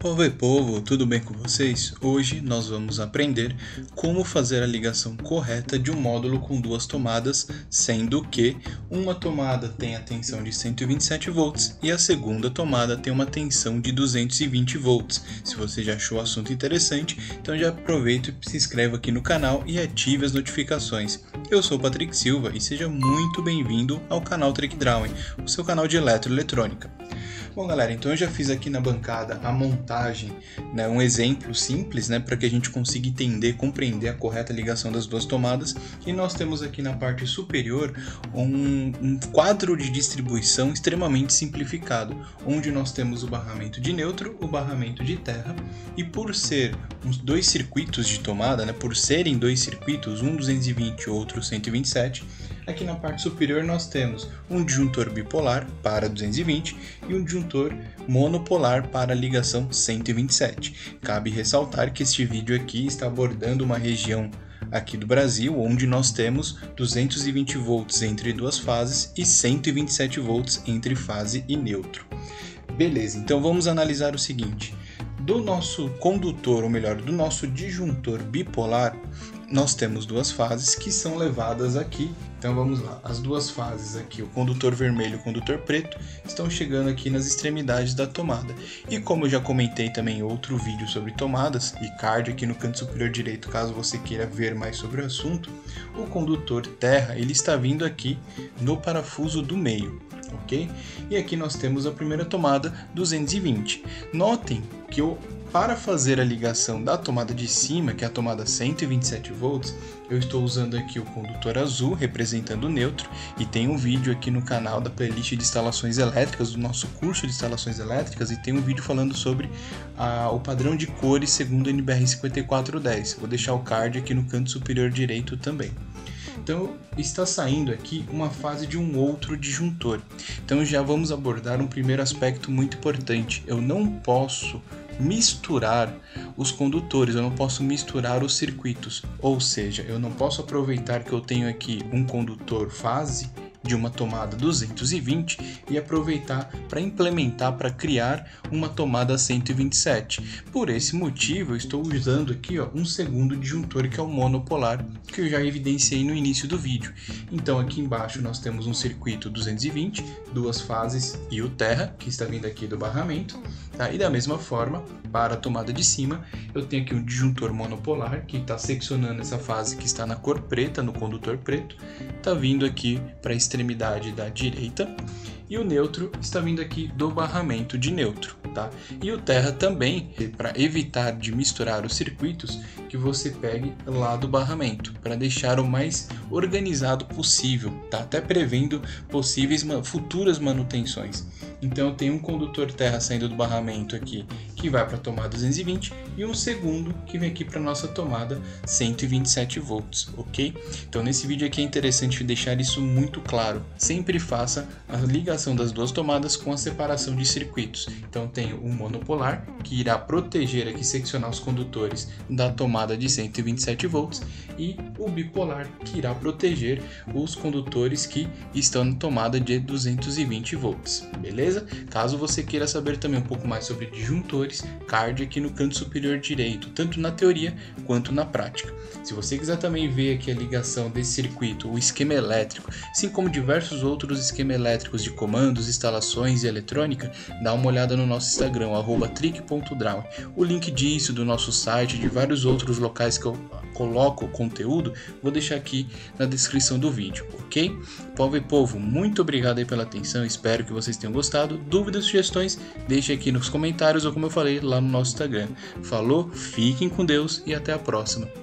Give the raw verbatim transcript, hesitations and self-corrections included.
Povo e povo, tudo bem com vocês? Hoje nós vamos aprender como fazer a ligação correta de um módulo com duas tomadas, sendo que uma tomada tem a tensão de cento e vinte e sete volts e a segunda tomada tem uma tensão de duzentos e vinte volts. Se você já achou o assunto interessante, então já aproveita e se inscreva aqui no canal e ative as notificações. Eu sou o Patrick Silva e seja muito bem-vindo ao canal Trick Drawing, o seu canal de eletroeletrônica. Bom galera, então eu já fiz aqui na bancada a montagem, né, um exemplo simples, né, para que a gente consiga entender, compreender a correta ligação das duas tomadas. E nós temos aqui na parte superior um, um quadro de distribuição extremamente simplificado, onde nós temos o barramento de neutro, o barramento de terra, e por ser uns dois circuitos de tomada, né, por serem dois circuitos, um duzentos e vinte e outro cento e vinte e sete, aqui na parte superior nós temos um disjuntor bipolar para duzentos e vinte e um disjuntor monopolar para a ligação cento e vinte e sete. Cabe ressaltar que este vídeo aqui está abordando uma região aqui do Brasil, onde nós temos duzentos e vinte volts entre duas fases e cento e vinte e sete volts entre fase e neutro. Beleza, então vamos analisar o seguinte. Do nosso condutor, ou melhor, do nosso disjuntor bipolar, nós temos duas fases que são levadas aqui. Então vamos lá, as duas fases aqui, o condutor vermelho e o condutor preto, estão chegando aqui nas extremidades da tomada. E como eu já comentei também em outro vídeo sobre tomadas, e card aqui no canto superior direito, caso você queira ver mais sobre o assunto, o condutor terra, ele está vindo aqui no parafuso do meio, ok? E aqui nós temos a primeira tomada duzentos e vinte. Notem que eu, para fazer a ligação da tomada de cima, que é a tomada cento e vinte e sete volts, eu estou usando aqui o condutor azul, representando o neutro, e tem um vídeo aqui no canal da playlist de instalações elétricas, do nosso curso de instalações elétricas, e tem um vídeo falando sobre a, o padrão de cores segundo N B R cinquenta e quatro dez. Vou deixar o card aqui no canto superior direito também. Então está saindo aqui uma fase de um outro disjuntor. Então já vamos abordar um primeiro aspecto muito importante. Eu não posso misturar os condutores, eu não posso misturar os circuitos, ou seja, eu não posso aproveitar que eu tenho aqui um condutor fase de uma tomada duzentos e vinte e aproveitar para implementar, para criar uma tomada cento e vinte e sete. Por esse motivo eu estou usando aqui ó, um segundo disjuntor, que é o monopolar, que eu já evidenciei no início do vídeo. Então aqui embaixo nós temos um circuito duzentos e vinte, duas fases e o terra, que está vindo aqui do barramento, tá? E da mesma forma, para a tomada de cima, eu tenho aqui um disjuntor monopolar, que está seccionando essa fase que está na cor preta, no condutor preto, está vindo aqui para a extremidade da direita, e o neutro está vindo aqui do barramento de neutro, tá? E o terra também, para evitar de misturar os circuitos, que você pegue lá do barramento, para deixar o mais organizado possível, tá? Até prevendo possíveis futuras manutenções. Então eu tenho um condutor terra saindo do barramento aqui, que vai para a tomada duzentos e vinte, e um segundo que vem aqui para a nossa tomada cento e vinte e sete volts, ok? Então nesse vídeo aqui é interessante deixar isso muito claro. Sempre faça a ligação das duas tomadas com a separação de circuitos. Então tenho um monopolar, que irá proteger aqui, seccionar os condutores da tomada de cento e vinte e sete volts, e o bipolar, que irá proteger os condutores que estão na tomada de duzentos e vinte volts, beleza? Caso você queira saber também um pouco mais sobre disjuntores, card aqui no canto superior direito, tanto na teoria quanto na prática. Se você quiser também ver aqui a ligação desse circuito, o esquema elétrico, assim como diversos outros esquemas elétricos de comandos, instalações e eletrônica, dá uma olhada no nosso Instagram, arroba trick ponto drawing. O link disso, do nosso site, de vários outros locais que eu coloco o conteúdo, vou deixar aqui na descrição do vídeo, ok? Povo e povo, muito obrigado aí pela atenção, espero que vocês tenham gostado. Dúvidas, sugestões, deixe aqui nos comentários ou, como eu falei, lá no nosso Instagram. Falou, fiquem com Deus e até a próxima.